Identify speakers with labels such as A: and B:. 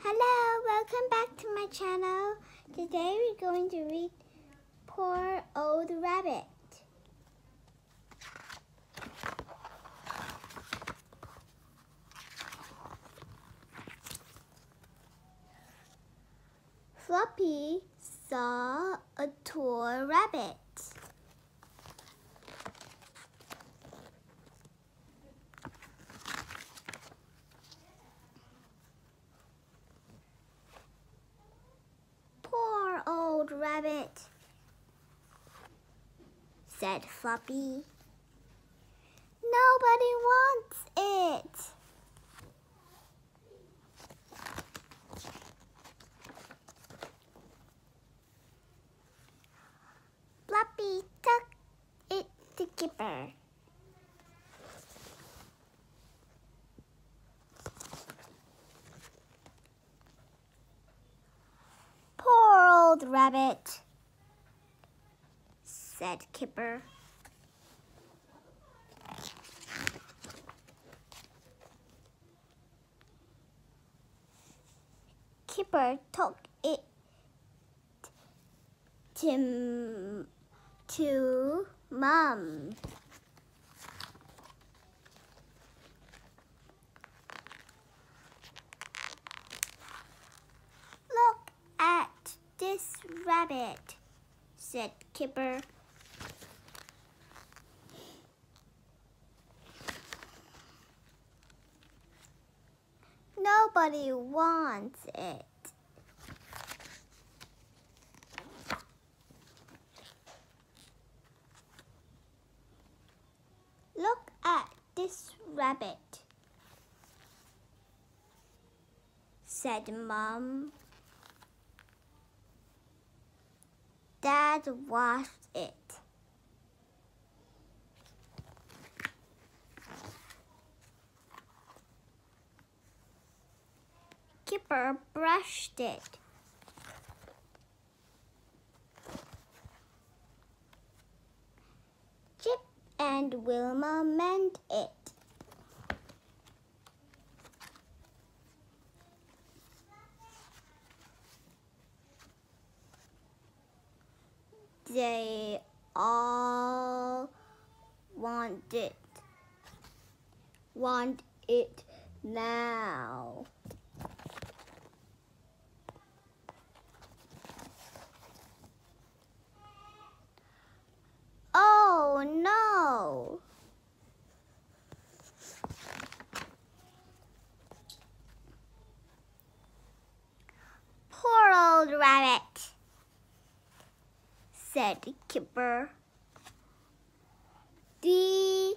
A: Hello, welcome back to my channel. Today we're going to read Poor Old Rabbit. Floppy saw a tall rabbit. Poor old rabbit, said Floppy. Nobody wants it. Floppy took it to Kipper. Poor old rabbit, said Kipper. Kipper took it to Mom. Look at this rabbit, said Kipper. Nobody wants it. Look at this rabbit, said Mom. Dad washed it. Kipper brushed it. Chip and Wilma mend it. They all want it now. Oh no! Poor old rabbit, said Kipper. The